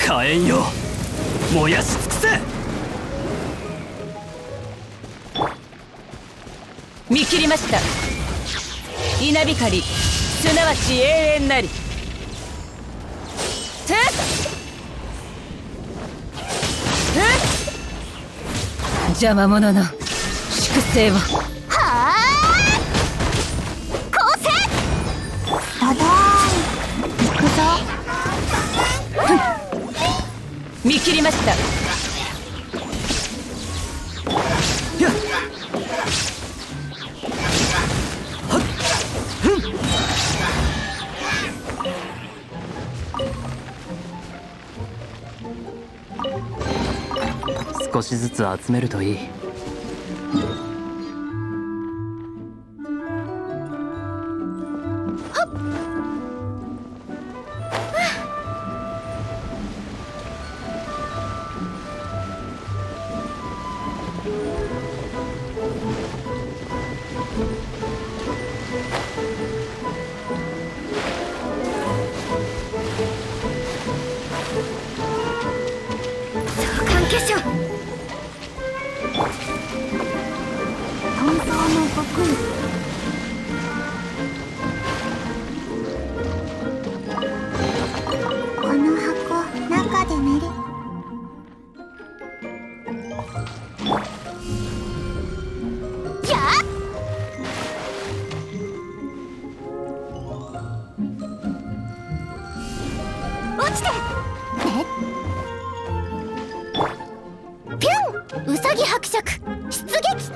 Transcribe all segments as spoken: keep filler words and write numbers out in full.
火炎よ、燃やし尽くせ。 見切りました。稲光すなわち永遠なり。てっ邪魔者の粛清を。はあ、 こうせただーい、行くぞ。 見切りました。 やっ少しずつ集めるといい。 召喚化粧、本当の極意。この箱中で寝る。やっ落ちて。えピュン、ウサギ伯爵出撃。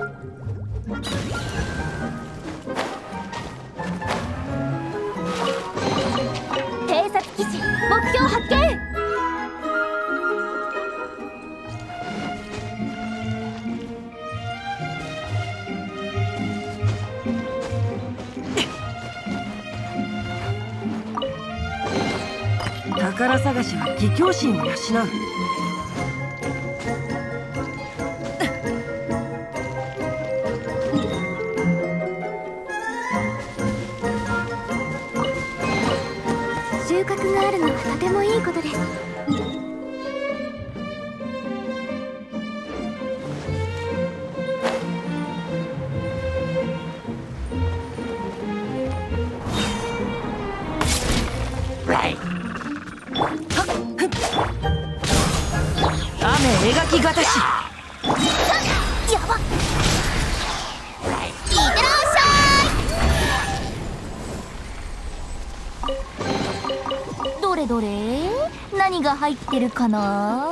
偵察騎士目標発見。 宝探しは義兄心を養う。 収穫があるのはとてもいいことです。 雨描きがたし。 やばっ、いってらっしゃい。どれどれ、何が入ってるかな。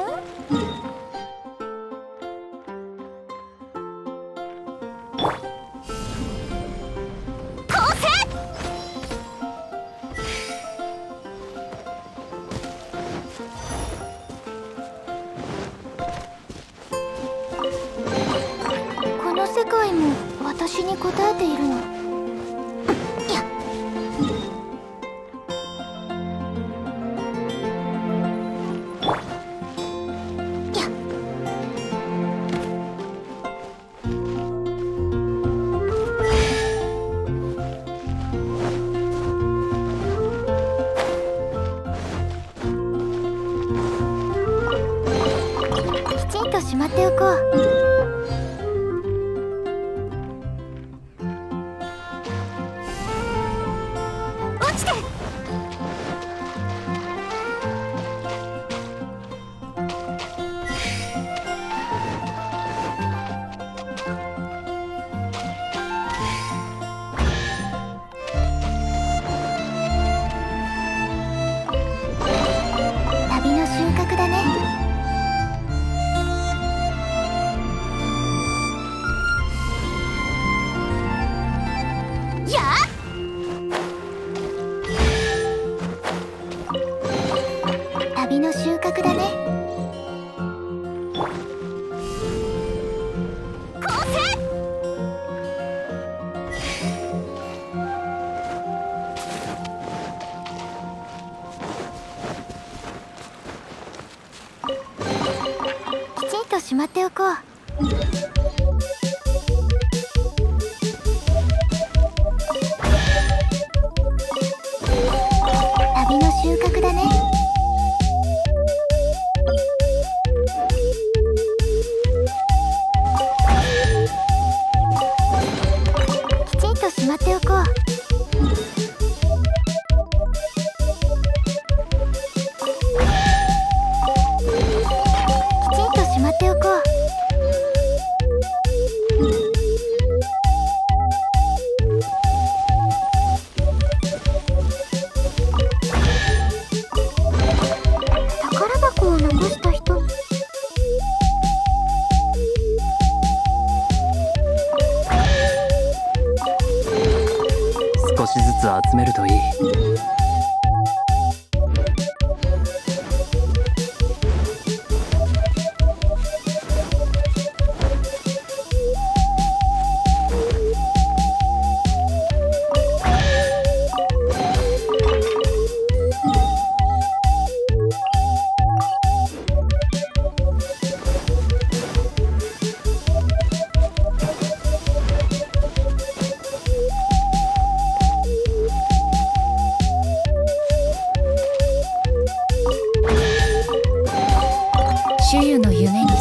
世界も私に答えているの。いや、いや、きちんとしまっておこう。旅の収穫だね。やっ、旅の収穫だね。こうせ。きちんとしまっておこう。旅の収穫だね。 っておこう。きちんとしまっておこう。宝箱を残した人。 少しずつ集めるといい。 主湯の夢に過ぎます。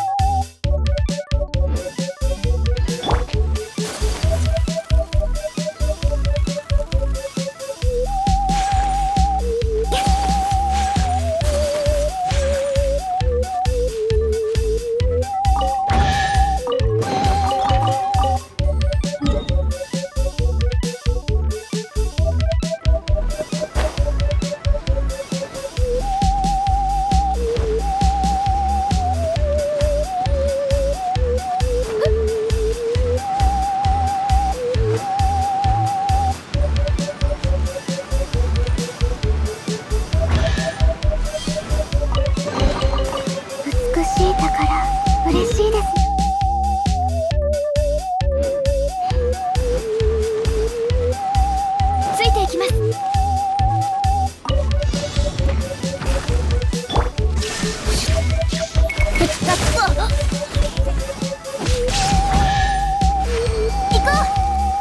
美しい宝、嬉しいです。ついていきます。行こう。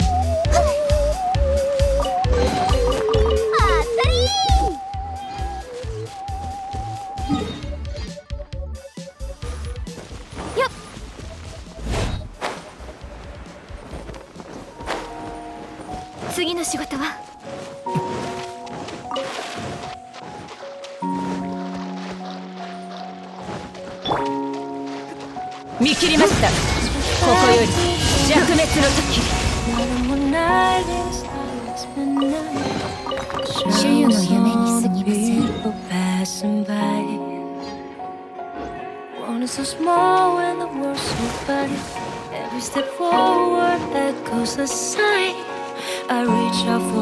あったりー。よっ。次の仕事は見切りました。ここより弱滅の時。 主湯の夢に過ぎません。 One is so small when the world's so bad. Every step forward echoes a sigh. I reach out for